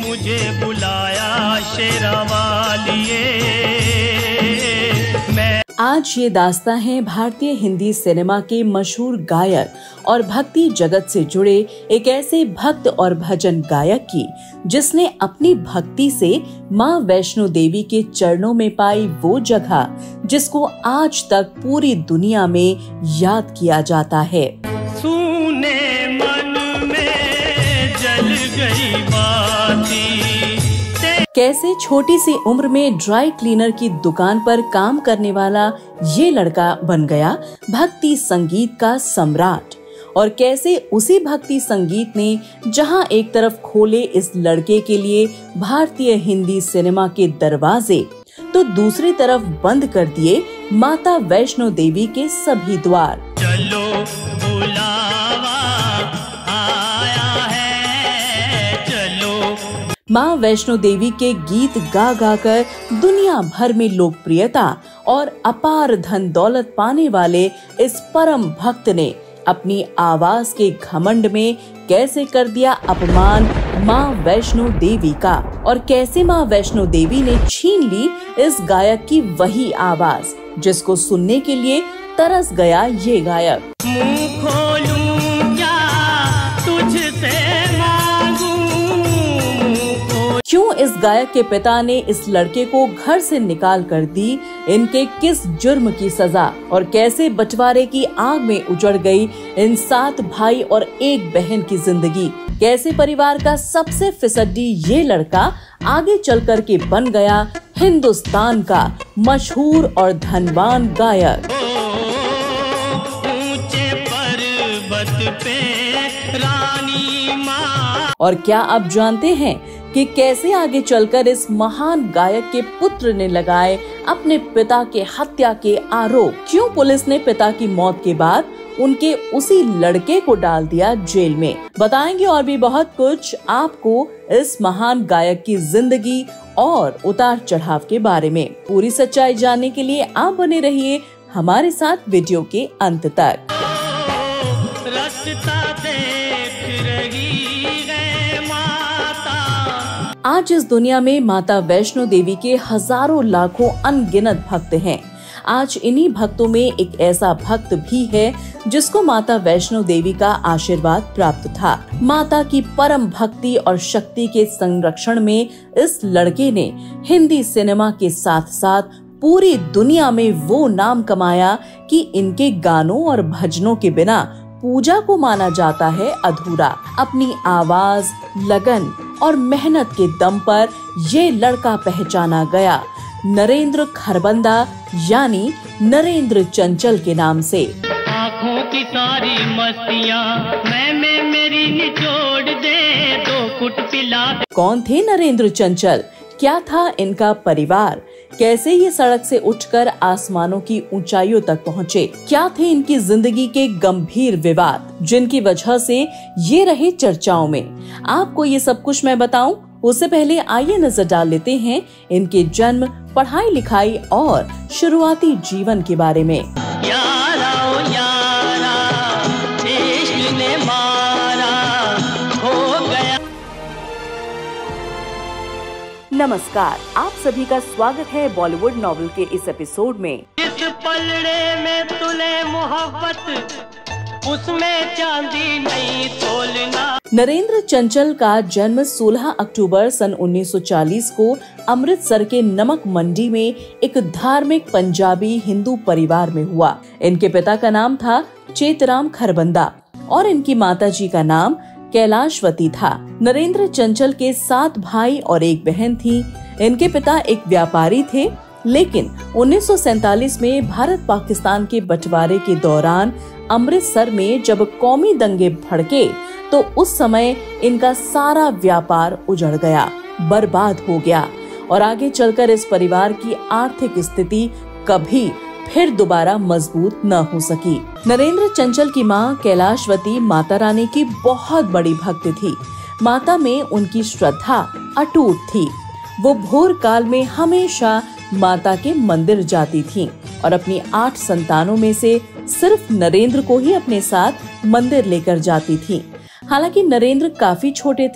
मुझे बुलाया शेरावालिए। आज ये दास्तां है भारतीय हिंदी सिनेमा के मशहूर गायक और भक्ति जगत से जुड़े एक ऐसे भक्त और भजन गायक की, जिसने अपनी भक्ति से माँ वैष्णो देवी के चरणों में पाई वो जगह जिसको आज तक पूरी दुनिया में याद किया जाता है। सुने मन में जल गई बाती। कैसे छोटी सी उम्र में ड्राई क्लीनर की दुकान पर काम करने वाला ये लड़का बन गया भक्ति संगीत का सम्राट, और कैसे उसी भक्ति संगीत ने जहां एक तरफ खोले इस लड़के के लिए भारतीय हिंदी सिनेमा के दरवाजे, तो दूसरी तरफ बंद कर दिए माता वैष्णो देवी के सभी द्वार। चलो बुलावा आया है, चलो। माँ वैष्णो देवी के गीत गा गा कर दुनिया भर में लोकप्रियता और अपार धन दौलत पाने वाले इस परम भक्त ने अपनी आवाज के घमंड में कैसे कर दिया अपमान माँ वैष्णो देवी का, और कैसे माँ वैष्णो देवी ने छीन ली इस गायक की वही आवाज जिसको सुनने के लिए तरस गया ये गायक। मुंह खोलूं क्या तुझसे क्यों इस गायक के पिता ने इस लड़के को घर से निकाल कर दी, इनके किस जुर्म की सजा, और कैसे बंटवारे की आग में उजड़ गई इन 7 भाई और 1 बहन की जिंदगी। कैसे परिवार का सबसे फिसड्डी ये लड़का आगे चल कर के बन गया हिंदुस्तान का मशहूर और धनवान गायक। ऊंचे पर्वत पे रानी माँ। और क्या आप जानते हैं कि कैसे आगे चलकर इस महान गायक के पुत्र ने लगाए अपने पिता के हत्या के आरोप? क्यों पुलिस ने पिता की मौत के बाद उनके उसी लड़के को डाल दिया जेल में? बताएंगे और भी बहुत कुछ आपको इस महान गायक की जिंदगी और उतार चढ़ाव के बारे में। पूरी सच्चाई जानने के लिए आप बने रहिए हमारे साथ वीडियो के अंत तक। रास्ता देख रही है माता। आज इस दुनिया में माता वैष्णो देवी के हजारों लाखों अनगिनत भक्त हैं। आज इन्हीं भक्तों में एक ऐसा भक्त भी है जिसको माता वैष्णो देवी का आशीर्वाद प्राप्त था। माता की परम भक्ति और शक्ति के संरक्षण में इस लड़के ने हिंदी सिनेमा के साथ साथ पूरी दुनिया में वो नाम कमाया कि इनके गानों और भजनों के बिना पूजा को माना जाता है अधूरा। अपनी आवाज, लगन और मेहनत के दम पर ये लड़का पहचाना गया नरेंद्र खरबंदा यानी नरेंद्र चंचल के नाम से। आँखों की सारी मस्तियाँ मैं मेरी निचोड़ दे, 2 कुट पिला। कौन थे नरेंद्र चंचल? क्या था इनका परिवार? कैसे ये सड़क से उठकर आसमानों की ऊंचाइयों तक पहुँचे? क्या थे इनकी जिंदगी के गंभीर विवाद जिनकी वजह से ये रहे चर्चाओं में? आपको ये सब कुछ मैं बताऊं, उससे पहले आइए नजर डाल लेते हैं इनके जन्म, पढ़ाई लिखाई और शुरुआती जीवन के बारे में। यारा ओ यारा, इश्क ने मारा, हो गया। नमस्कार, आप सभी का स्वागत है बॉलीवुड नॉवेल के इस एपिसोड में। इस पलड़े में तूने मोहब्बत, उसमें चांदी नहीं तोलना। नरेंद्र चंचल का जन्म 16 अक्टूबर सन 1940 को अमृतसर के नमक मंडी में एक धार्मिक पंजाबी हिंदू परिवार में हुआ। इनके पिता का नाम था चेतराम खरबंदा और इनकी माताजी का नाम कैलाशवती था। नरेंद्र चंचल के 7 भाई और 1 बहन थी। इनके पिता एक व्यापारी थे, लेकिन 1947 में भारत पाकिस्तान के बंटवारे के दौरान अमृतसर में जब कौमी दंगे भड़के तो उस समय इनका सारा व्यापार उजड़ गया, बर्बाद हो गया और आगे चलकर इस परिवार की आर्थिक स्थिति कभी फिर दोबारा मजबूत न हो सकी। नरेंद्र चंचल की मां कैलाशवती माता रानी की बहुत बड़ी भक्त थी। माता में उनकी श्रद्धा अटूट थी। वो भोर काल में हमेशा माता के मंदिर जाती थीं और अपनी 8 संतानों में से सिर्फ नरेंद्र को ही अपने साथ मंदिर लेकर जाती थीं। हालांकि नरेंद्र काफी छोटे थे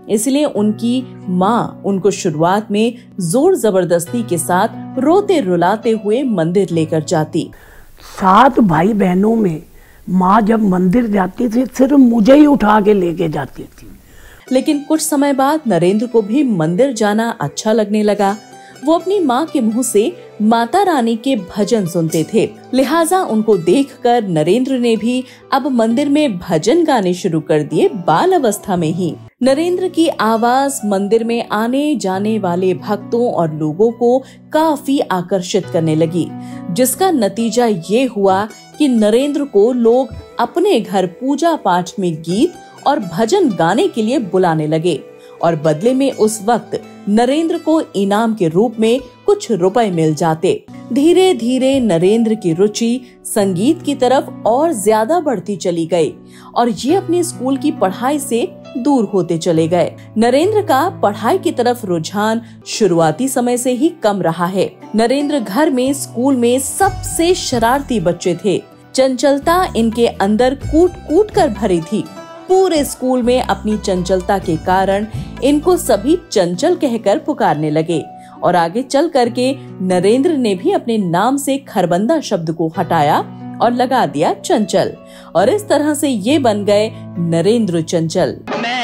इसलिए उनकी माँ उनको शुरुआत में जोर जबरदस्ती के साथ रोते रुलाते हुए मंदिर लेकर जाती। 7 भाई बहनों में माँ जब मंदिर जाती थी सिर्फ मुझे ही उठा के लेके जाती थी। लेकिन कुछ समय बाद नरेंद्र को भी मंदिर जाना अच्छा लगने लगा। वो अपनी माँ के मुंह से माता रानी के भजन सुनते थे, लिहाजा उनको देखकर नरेंद्र ने भी अब मंदिर में भजन गाने शुरू कर दिए। बाल अवस्था में ही नरेंद्र की आवाज मंदिर में आने जाने वाले भक्तों और लोगों को काफी आकर्षित करने लगी, जिसका नतीजा ये हुआ कि नरेंद्र को लोग अपने घर पूजा पाठ में गीत और भजन गाने के लिए बुलाने लगे और बदले में उस वक्त नरेंद्र को इनाम के रूप में कुछ रुपए मिल जाते। धीरे धीरे नरेंद्र की रुचि संगीत की तरफ और ज्यादा बढ़ती चली गई और ये अपने स्कूल की पढ़ाई से दूर होते चले गए। नरेंद्र का पढ़ाई की तरफ रुझान शुरुआती समय से ही कम रहा है। नरेंद्र घर में स्कूल में सबसे शरारती बच्चे थे। चंचलता इनके अंदर कूट कूट कर भरी थी। पूरे स्कूल में अपनी चंचलता के कारण इनको सभी चंचल कहकर पुकारने लगे और आगे चल करके नरेंद्र ने भी अपने नाम से खरबंदा शब्द को हटाया और लगा दिया चंचल, और इस तरह से ये बन गए नरेंद्र चंचल।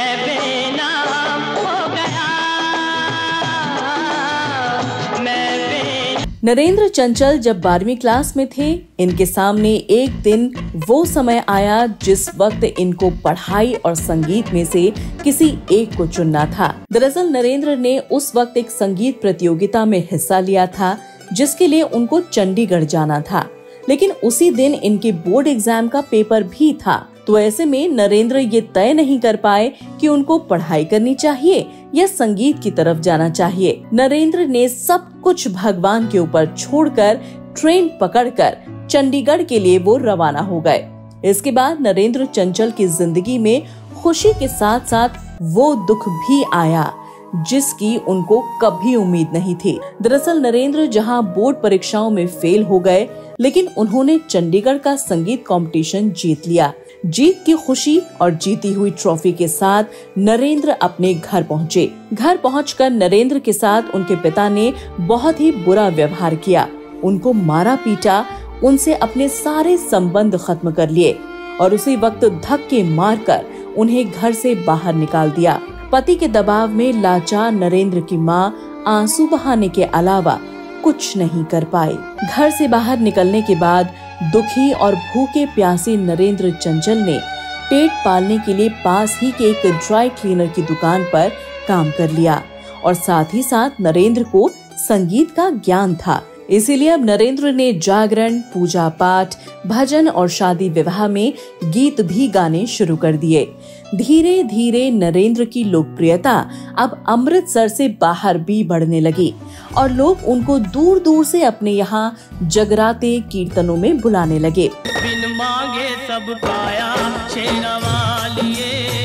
नरेंद्र चंचल जब 12वीं क्लास में थे, इनके सामने एक दिन वो समय आया जिस वक्त इनको पढ़ाई और संगीत में से किसी एक को चुनना था। दरअसल नरेंद्र ने उस वक्त एक संगीत प्रतियोगिता में हिस्सा लिया था जिसके लिए उनको चंडीगढ़ जाना था, लेकिन उसी दिन इनके बोर्ड एग्जाम का पेपर भी था। तो ऐसे में नरेंद्र ये तय नहीं कर पाए कि उनको पढ़ाई करनी चाहिए या संगीत की तरफ जाना चाहिए। नरेंद्र ने सब कुछ भगवान के ऊपर छोड़कर ट्रेन पकड़कर चंडीगढ़ के लिए वो रवाना हो गए। इसके बाद नरेंद्र चंचल की जिंदगी में खुशी के साथ साथ वो दुख भी आया जिसकी उनको कभी उम्मीद नहीं थी। दरअसल नरेंद्र जहां बोर्ड परीक्षाओं में फेल हो गए, लेकिन उन्होंने चंडीगढ़ का संगीत कंपटीशन जीत लिया। जीत की खुशी और जीती हुई ट्रॉफी के साथ नरेंद्र अपने घर पहुँचे। घर पहुंचकर नरेंद्र के साथ उनके पिता ने बहुत ही बुरा व्यवहार किया, उनको मारा पीटा, उनसे अपने सारे संबंध खत्म कर लिए और उसी वक्त धक्के मारकर उन्हें घर से बाहर निकाल दिया। पति के दबाव में लाचार नरेंद्र की माँ आंसू बहाने के अलावा कुछ नहीं कर पाई। घर से बाहर निकलने के बाद दुखी और भूखे प्यासे नरेंद्र चंचल ने पेट पालने के लिए पास ही के एक ड्राई क्लीनर की दुकान पर काम कर लिया और साथ ही साथ नरेंद्र को संगीत का ज्ञान था, इसीलिए अब नरेंद्र ने जागरण, पूजा पाठ, भजन और शादी विवाह में गीत भी गाने शुरू कर दिए। धीरे धीरे नरेंद्र की लोकप्रियता अब अमृतसर से बाहर भी बढ़ने लगी और लोग उनको दूर दूर से अपने यहाँ जगराते कीर्तनों में बुलाने लगे। बिन मांगे सब पाया शेरवालिए।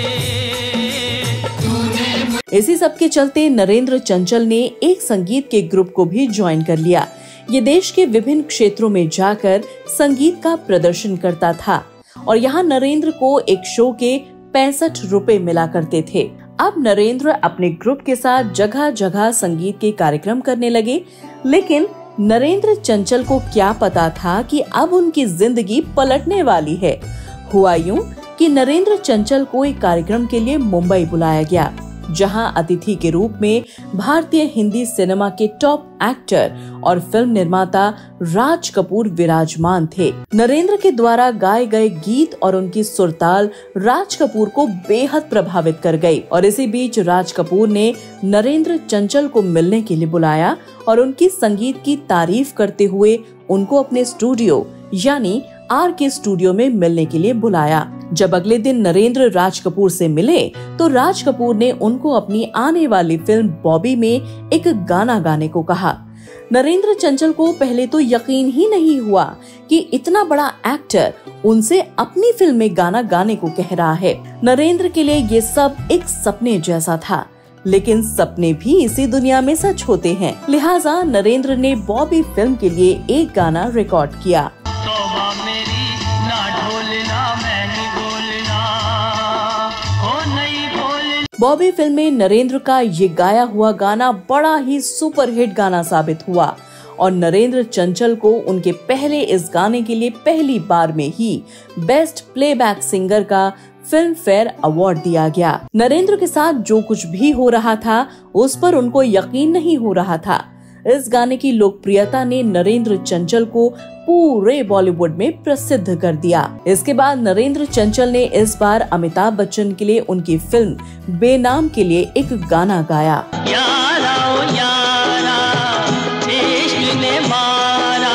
इसी सब के चलते नरेंद्र चंचल ने एक संगीत के ग्रुप को भी ज्वाइन कर लिया। ये देश के विभिन्न क्षेत्रों में जाकर संगीत का प्रदर्शन करता था और यहाँ नरेंद्र को एक शो के 65 रुपए मिला करते थे। अब नरेंद्र अपने ग्रुप के साथ जगह जगह संगीत के कार्यक्रम करने लगे, लेकिन नरेंद्र चंचल को क्या पता था कि अब उनकी जिंदगी पलटने वाली है। हुआ यूं कि नरेंद्र चंचल को एक कार्यक्रम के लिए मुंबई बुलाया गया, जहां अतिथि के रूप में भारतीय हिंदी सिनेमा के टॉप एक्टर और फिल्म निर्माता राज कपूर विराजमान थे। नरेंद्र के द्वारा गाए गए गीत और उनकी सुरताल राज कपूर को बेहद प्रभावित कर गई और इसी बीच राज कपूर ने नरेंद्र चंचल को मिलने के लिए बुलाया और उनकी संगीत की तारीफ करते हुए उनको अपने स्टूडियो यानी RK स्टूडियो में मिलने के लिए बुलाया। जब अगले दिन नरेंद्र राज कपूर से मिले तो राज कपूर ने उनको अपनी आने वाली फिल्म बॉबी में एक गाना गाने को कहा। नरेंद्र चंचल को पहले तो यकीन ही नहीं हुआ कि इतना बड़ा एक्टर उनसे अपनी फिल्म में गाना गाने को कह रहा है। नरेंद्र के लिए ये सब एक सपने जैसा था, लेकिन सपने भी इसी दुनिया में सच होते हैं। लिहाजा नरेंद्र ने बॉबी फिल्म के लिए एक गाना रिकॉर्ड किया। बॉबी फिल्म में नरेंद्र का ये गाया हुआ गाना बड़ा ही सुपरहिट गाना साबित हुआ और नरेंद्र चंचल को उनके पहले इस गाने के लिए पहली बार में ही बेस्ट प्लेबैक सिंगर का फिल्म फेयर अवार्ड दिया गया। नरेंद्र के साथ जो कुछ भी हो रहा था उस पर उनको यकीन नहीं हो रहा था। इस गाने की लोकप्रियता ने नरेंद्र चंचल को पूरे बॉलीवुड में प्रसिद्ध कर दिया। इसके बाद नरेंद्र चंचल ने इस बार अमिताभ बच्चन के लिए उनकी फिल्म बेनाम के लिए एक गाना गाया। यारा ओ यारा, इश्क ने मारा,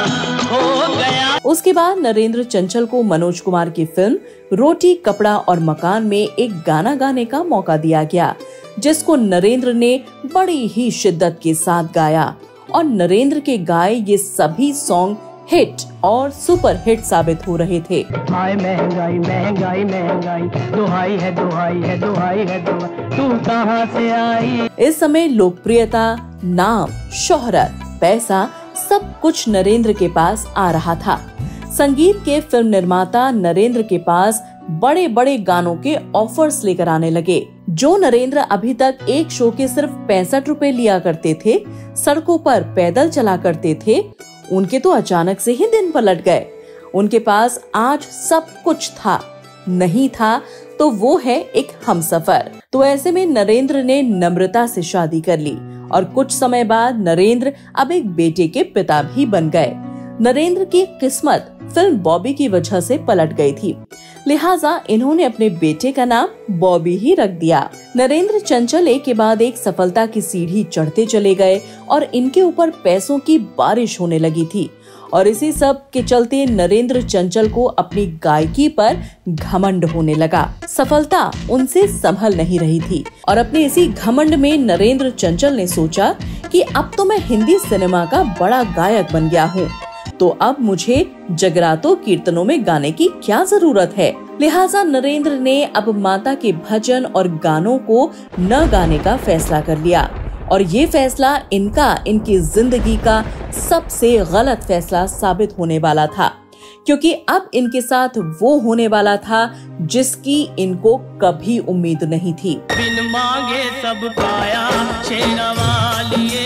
हो गया। उसके बाद नरेंद्र चंचल को मनोज कुमार की फिल्म रोटी कपड़ा और मकान में एक गाना गाने का मौका दिया गया, जिसको नरेंद्र ने बड़ी ही शिद्दत के साथ गाया और नरेंद्र के गाए ये सभी सॉन्ग हिट और सुपर हिट साबित हो रहे थे। हाय महंगाई महंगाई महंगाई, दुहाई है दुहाई है दुहाई है दुहाई, तू कहां से आई। इस समय लोकप्रियता, नाम, शोहरत, पैसा सब कुछ नरेंद्र के पास आ रहा था। संगीत के फिल्म निर्माता नरेंद्र के पास बड़े बड़े गानों के ऑफर्स लेकर आने लगे। जो नरेंद्र अभी तक एक शो के सिर्फ 65 रुपए लिया करते थे, सड़कों पर पैदल चला करते थे, उनके तो अचानक से ही दिन पलट गए। उनके पास आज सब कुछ था, नहीं था तो वो है एक हमसफर। तो ऐसे में नरेंद्र ने नम्रता से शादी कर ली और कुछ समय बाद नरेंद्र अब एक बेटे के पिता भी बन गए। नरेंद्र की किस्मत फिल्म बॉबी की वजह से पलट गई थी, लिहाजा इन्होंने अपने बेटे का नाम बॉबी ही रख दिया। नरेंद्र चंचल एक के बाद एक सफलता की सीढ़ी चढ़ते चले गए और इनके ऊपर पैसों की बारिश होने लगी थी और इसी सब के चलते नरेंद्र चंचल को अपनी गायकी पर घमंड होने लगा। सफलता उनसे संभल नहीं रही थी और अपने इसी घमंड में नरेंद्र चंचल ने सोचा कि अब तो मैं हिंदी सिनेमा का बड़ा गायक बन गया हूँ, तो अब मुझे जगरातों कीर्तनों में गाने की क्या जरूरत है। लिहाजा नरेंद्र ने अब माता के भजन और गानों को न गाने का फैसला कर लिया और ये फैसला इनकी जिंदगी का सबसे गलत फैसला साबित होने वाला था, क्योंकि अब इनके साथ वो होने वाला था जिसकी इनको कभी उम्मीद नहीं थी। बिन मांगे सब पाया, शेरवालिए।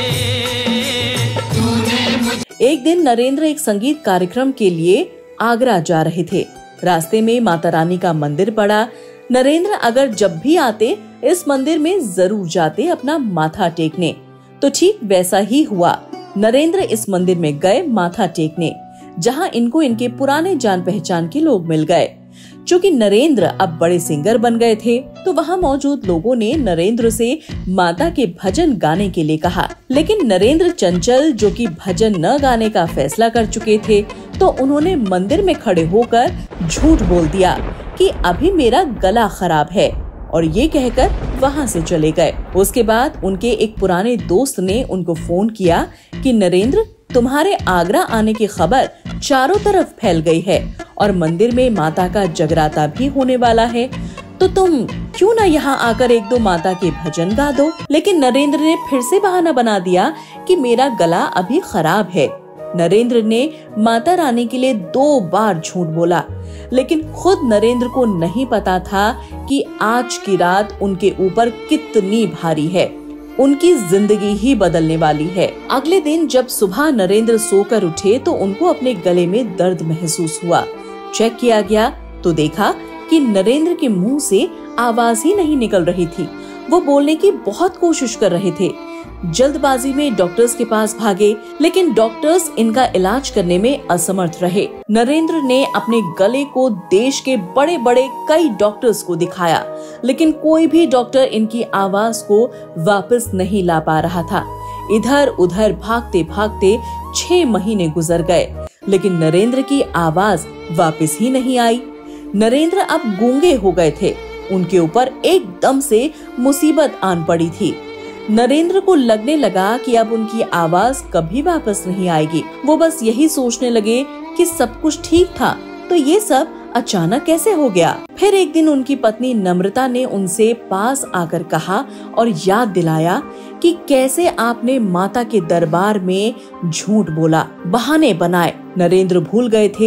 एक दिन नरेंद्र एक संगीत कार्यक्रम के लिए आगरा जा रहे थे। रास्ते में माता रानी का मंदिर पड़ा। नरेंद्र अगर जब भी आते इस मंदिर में जरूर जाते अपना माथा टेकने, तो ठीक वैसा ही हुआ। नरेंद्र इस मंदिर में गए माथा टेकने, जहां इनको इनके पुराने जान पहचान के लोग मिल गए। चूँकि नरेंद्र अब बड़े सिंगर बन गए थे, तो वहां मौजूद लोगों ने नरेंद्र से माता के भजन गाने के लिए कहा, लेकिन नरेंद्र चंचल जो कि भजन न गाने का फैसला कर चुके थे, तो उन्होंने मंदिर में खड़े होकर झूठ बोल दिया कि अभी मेरा गला खराब है और ये कहकर वहां से चले गए। उसके बाद उनके एक पुराने दोस्त ने उनको फोन किया कि नरेंद्र, तुम्हारे आगरा आने की खबर चारों तरफ फैल गई है और मंदिर में माता का जगराता भी होने वाला है, तो तुम क्यों ना यहाँ आकर एक दो माता के भजन गा दो। लेकिन नरेंद्र ने फिर से बहाना बना दिया कि मेरा गला अभी खराब है। नरेंद्र ने माता रानी के लिए 2 बार झूठ बोला, लेकिन खुद नरेंद्र को नहीं पता था कि आज की रात उनके ऊपर कितनी भारी है, उनकी जिंदगी ही बदलने वाली है। अगले दिन जब सुबह नरेंद्र सोकर उठे तो उनको अपने गले में दर्द महसूस हुआ। चेक किया गया तो देखा कि नरेंद्र के मुंह से आवाज ही नहीं निकल रही थी। वो बोलने की बहुत कोशिश कर रहे थे। जल्दबाजी में डॉक्टर्स के पास भागे, लेकिन डॉक्टर्स इनका इलाज करने में असमर्थ रहे। नरेंद्र ने अपने गले को देश के बड़े बड़े कई डॉक्टर्स को दिखाया, लेकिन कोई भी डॉक्टर इनकी आवाज को वापस नहीं ला पा रहा था। इधर उधर भागते भागते 6 महीने गुजर गए, लेकिन नरेंद्र की आवाज वापस ही नहीं आई। नरेंद्र अब गूंगे हो गए थे। उनके ऊपर एकदम से मुसीबत आन पड़ी थी। नरेंद्र को लगने लगा कि अब उनकी आवाज कभी वापस नहीं आएगी। वो बस यही सोचने लगे कि सब कुछ ठीक था, तो ये सब अचानक कैसे हो गया। फिर एक दिन उनकी पत्नी नम्रता ने उनसे पास आकर कहा और याद दिलाया कि कैसे आपने माता के दरबार में झूठ बोला, बहाने बनाए। नरेंद्र भूल गए थे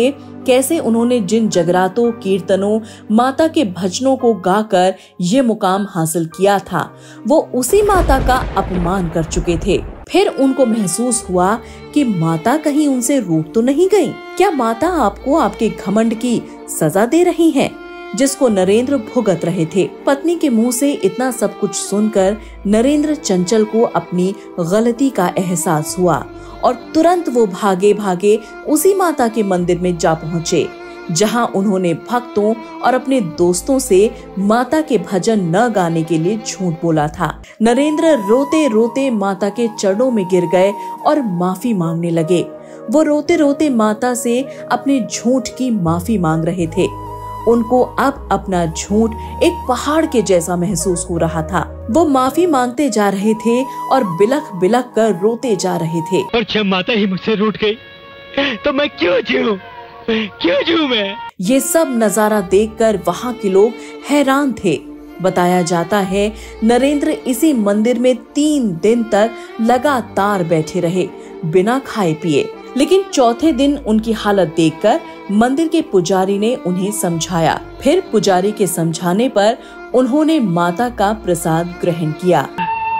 कैसे उन्होंने जिन जगरातों, कीर्तनों, माता के भजनों को गाकर ये मुकाम हासिल किया था, वो उसी माता का अपमान कर चुके थे। फिर उनको महसूस हुआ कि माता कहीं उनसे रूठ तो नहीं गई। क्या माता आपको आपके घमंड की सजा दे रही है, जिसको नरेंद्र भुगत रहे थे। पत्नी के मुंह से इतना सब कुछ सुनकर नरेंद्र चंचल को अपनी गलती का एहसास हुआ और तुरंत वो भागे भागे उसी माता के मंदिर में जा पहुँचे, जहां उन्होंने भक्तों और अपने दोस्तों से माता के भजन न गाने के लिए झूठ बोला था। नरेंद्र रोते रोते माता के चरणों में गिर गए और माफी मांगने लगे। वो रोते रोते माता से अपने झूठ की माफी मांग रहे थे। उनको अब अपना झूठ एक पहाड़ के जैसा महसूस हो रहा था। वो माफी मांगते जा रहे थे और बिलख बिलख कर रोते जा रहे थे। और जब माता ही मुझसे रूठ गई तो मैं क्यों जीऊं मैं? ये सब नजारा देखकर वहाँ के लोग हैरान थे। बताया जाता है नरेंद्र इसी मंदिर में 3 दिन तक लगातार बैठे रहे बिना खाए पिए। लेकिन चौथे दिन उनकी हालत देखकर मंदिर के पुजारी ने उन्हें समझाया। फिर पुजारी के समझाने पर उन्होंने माता का प्रसाद ग्रहण किया।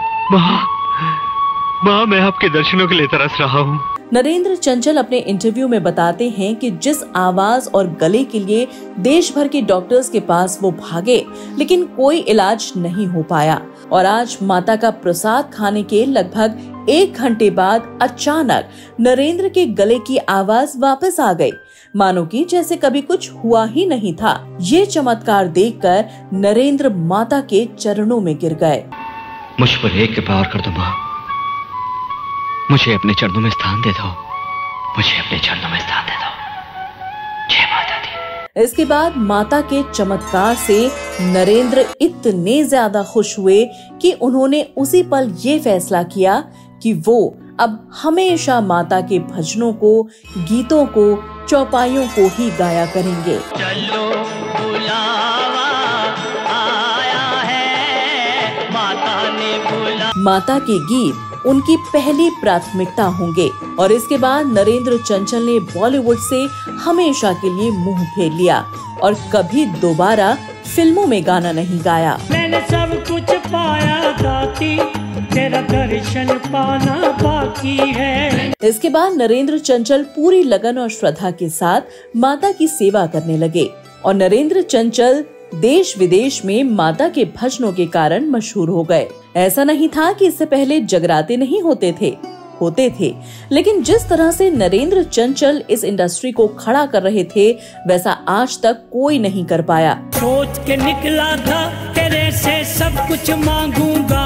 माँ, मैं आपके दर्शनों के लिए तरस रहा हूँ। नरेंद्र चंचल अपने इंटरव्यू में बताते हैं कि जिस आवाज और गले के लिए देश भर के डॉक्टर्स के पास वो भागे, लेकिन कोई इलाज नहीं हो पाया। और आज माता का प्रसाद खाने के लगभग 1 घंटे बाद अचानक नरेंद्र के गले की आवाज वापस आ गई, मानो कि जैसे कभी कुछ हुआ ही नहीं था। ये चमत्कार देखकर नरेंद्र माता के चरणों में गिर गए। मुझ पर एक कृपा और कर दो माँ, मुझे अपने चरणों में स्थान दे दो, मुझे अपने चरणों में स्थान दे दो। जय माता दी। इसके बाद माता के चमत्कार से नरेंद्र इतने ज्यादा खुश हुए कि उन्होंने उसी पल ये फैसला किया कि वो अब हमेशा माता के भजनों को, गीतों को, चौपाइयों को ही गाया करेंगे। चलो बुलावा आया है, माता ने बुला। माता के गीत उनकी पहली प्राथमिकता होंगे और इसके बाद नरेंद्र चंचल ने बॉलीवुड से हमेशा के लिए मुंह फेर लिया और कभी दोबारा फिल्मों में गाना नहीं गाया। मैंने सब कुछ पाया दाती, तेरा दर्शन पाना बाकी है। इसके बाद नरेंद्र चंचल पूरी लगन और श्रद्धा के साथ माता की सेवा करने लगे और नरेंद्र चंचल देश विदेश में माता के भजनों के कारण मशहूर हो गए। ऐसा नहीं था कि इससे पहले जगराते नहीं होते थे, लेकिन जिस तरह से नरेंद्र चंचल इस इंडस्ट्री को खड़ा कर रहे थे, वैसा आज तक कोई नहीं कर पाया। सोच के निकला था तेरे से सब कुछ मांगूंगा।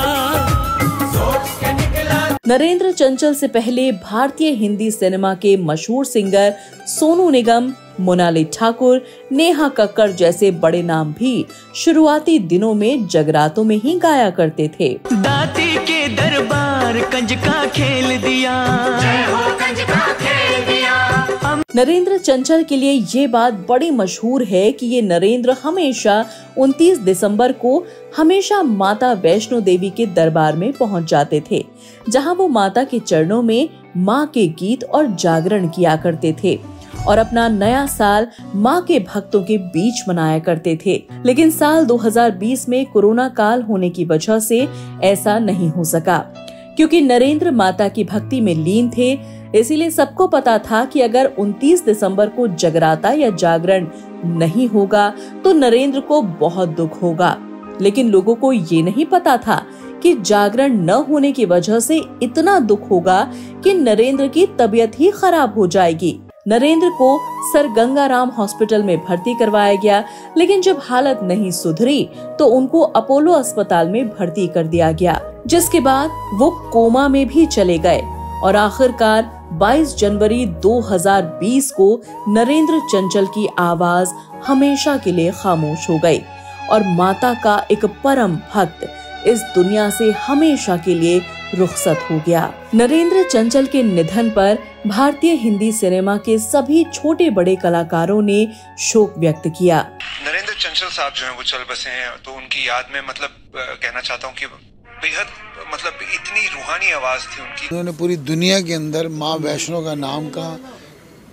नरेंद्र चंचल से पहले भारतीय हिंदी सिनेमा के मशहूर सिंगर सोनू निगम, मोनाली ठाकुर, नेहा कक्कड़ जैसे बड़े नाम भी शुरुआती दिनों में जगरातों में ही गाया करते थे। दाती के दरबार कंजका खेल दिया, जय हो कंजका खेल दिया। नरेंद्र चंचल के लिए ये बात बड़ी मशहूर है कि ये नरेंद्र हमेशा 29 दिसंबर को हमेशा माता वैष्णो देवी के दरबार में पहुंच जाते थे, जहां वो माता के चरणों में माँ के गीत और जागरण किया करते थे और अपना नया साल माँ के भक्तों के बीच मनाया करते थे। लेकिन साल 2020 में कोरोना काल होने की वजह से ऐसा नहीं हो सका, क्योंकि नरेंद्र माता की भक्ति में लीन थे। इसीलिए सबको पता था कि अगर 29 दिसंबर को जगराता या जागरण नहीं होगा तो नरेंद्र को बहुत दुख होगा। लेकिन लोगों को ये नहीं पता था कि जागरण न होने की वजह से इतना दुख होगा कि नरेंद्र की तबीयत ही खराब हो जाएगी। नरेंद्र को सर गंगाराम हॉस्पिटल में भर्ती करवाया गया, लेकिन जब हालत नहीं सुधरी तो उनको अपोलो अस्पताल में भर्ती कर दिया गया, जिसके बाद वो कोमा में भी चले गए और आखिरकार 22 जनवरी 2020 को नरेंद्र चंचल की आवाज हमेशा के लिए खामोश हो गई और माता का एक परम भक्त इस दुनिया से हमेशा के लिए रुखसत हो गया। नरेंद्र चंचल के निधन पर भारतीय हिंदी सिनेमा के सभी छोटे बड़े कलाकारों ने शोक व्यक्त किया। नरेंद्र चंचल साहब जो हैं वो चल बसे हैं, तो उनकी याद में कहना चाहता हूँ कि बेहद इतनी रूहानी आवाज थी उनकी। उन्होंने पूरी दुनिया के अंदर माँ वैष्णो का नाम का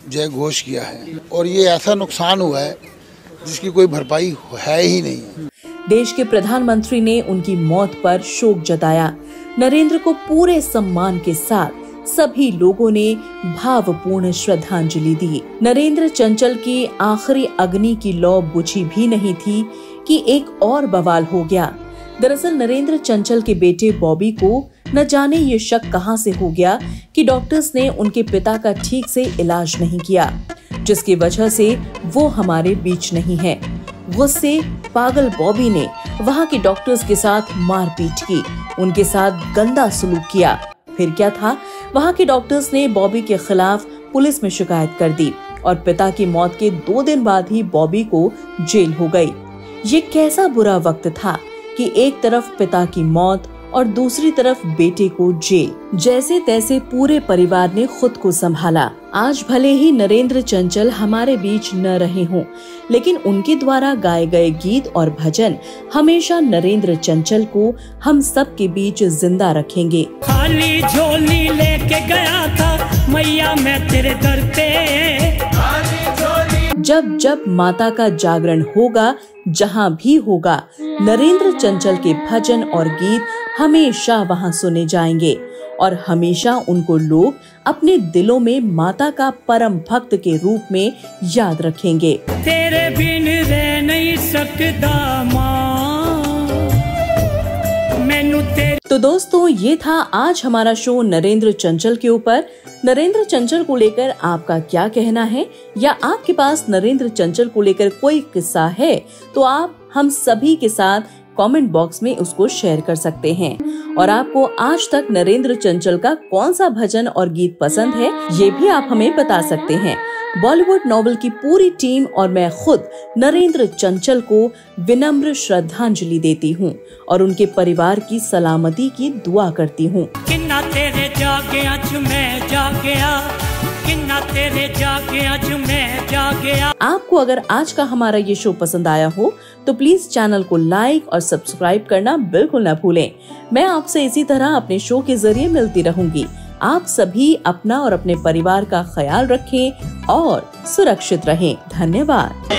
जय घोष किया है और ये ऐसा नुकसान हुआ है जिसकी कोई भरपाई है ही नहीं। देश के प्रधानमंत्री ने उनकी मौत पर शोक जताया। नरेंद्र को पूरे सम्मान के साथ सभी लोगों ने भावपूर्ण श्रद्धांजलि दी। नरेंद्र चंचल की आखिरी अग्नि की लौ बुझी भी नहीं थी कि एक और बवाल हो गया। दरअसल नरेंद्र चंचल के बेटे बॉबी को न जाने ये शक कहां से हो गया कि डॉक्टर्स ने उनके पिता का ठीक से इलाज नहीं किया, जिसकी वजह से वो हमारे बीच नहीं है। गुस्से पागल बॉबी ने वहां के डॉक्टर्स के साथ मारपीट की, उनके साथ गंदा सलूक किया। फिर क्या था, वहां के डॉक्टर्स ने बॉबी के खिलाफ पुलिस में शिकायत कर दी और पिता की मौत के 2 दिन बाद ही बॉबी को जेल हो गई। ये कैसा बुरा वक्त था कि एक तरफ पिता की मौत और दूसरी तरफ बेटे को जेल। जैसे तैसे पूरे परिवार ने खुद को संभाला। आज भले ही नरेंद्र चंचल हमारे बीच न रहे हों, लेकिन उनके द्वारा गाए गए गीत और भजन हमेशा नरेंद्र चंचल को हम सब के बीच जिंदा रखेंगे। खाली झोली लेके गया था मैया मैं तेरे दर पे। जब जब माता का जागरण होगा, जहाँ भी होगा, नरेंद्र चंचल के भजन और गीत हमेशा वहाँ सुने जाएंगे और हमेशा उनको लोग अपने दिलों में माता का परम भक्त के रूप में याद रखेंगे। तेरे बिन रह नहीं सकता माँ, मैनू तेरे। तो दोस्तों, ये था आज हमारा शो नरेंद्र चंचल के ऊपर। नरेंद्र चंचल को लेकर आपका क्या कहना है, या आपके पास नरेंद्र चंचल को लेकर कोई किस्सा है, तो आप हम सभी के साथ कमेंट बॉक्स में उसको शेयर कर सकते हैं। और आपको आज तक नरेंद्र चंचल का कौन सा भजन और गीत पसंद है, ये भी आप हमें बता सकते हैं। बॉलीवुड नॉवेल की पूरी टीम और मैं खुद नरेंद्र चंचल को विनम्र श्रद्धांजलि देती हूँ और उनके परिवार की सलामती की दुआ करती हूँ। किन्ना तेरे जागे आज मैं जागया, किन्ना तेरे जागे आज मैं जागया। आपको अगर आज का हमारा ये शो पसंद आया हो तो प्लीज चैनल को लाइक और सब्सक्राइब करना बिल्कुल न भूलें। मैं आपसे इसी तरह अपने शो के जरिए मिलती रहूंगी। आप सभी अपना और अपने परिवार का ख्याल रखें और सुरक्षित रहें। धन्यवाद।